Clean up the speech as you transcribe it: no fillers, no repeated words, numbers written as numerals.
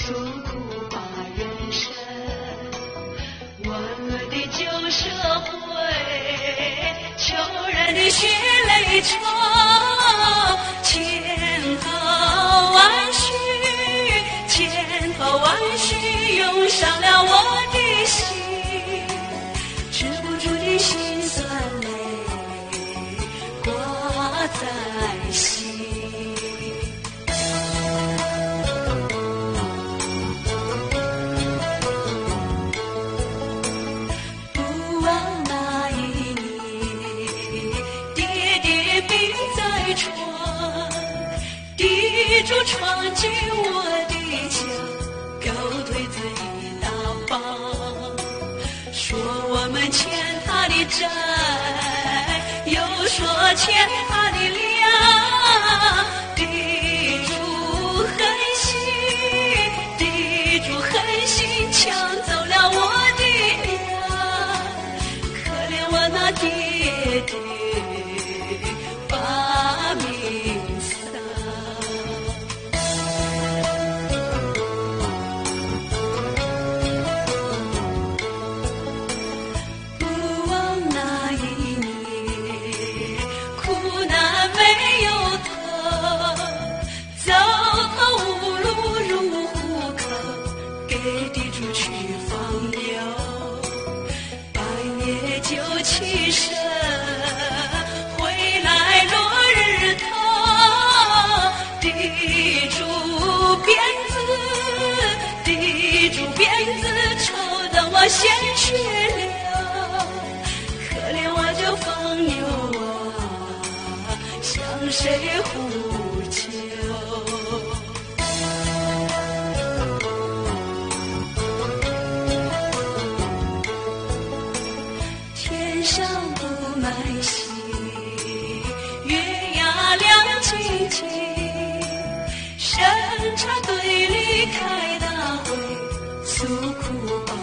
诉苦把人生，温暖的旧社会，求人的血泪冲，千头万绪，千头万绪涌上了我的心，止不住的心酸泪挂在心。地主闯进我的家，狗腿子一大把，说我们欠他的债，又说欠他的粮。地主狠心，地主狠心抢走了我的粮，可怜我那爹爹把命丧。给地主去放牛，半夜就起身，回来落日头。地主鞭子抽得我鲜血流，可怜我这放牛啊，向谁呼救？上不买戏，月牙亮晶晶，审查队里开大会，诉苦把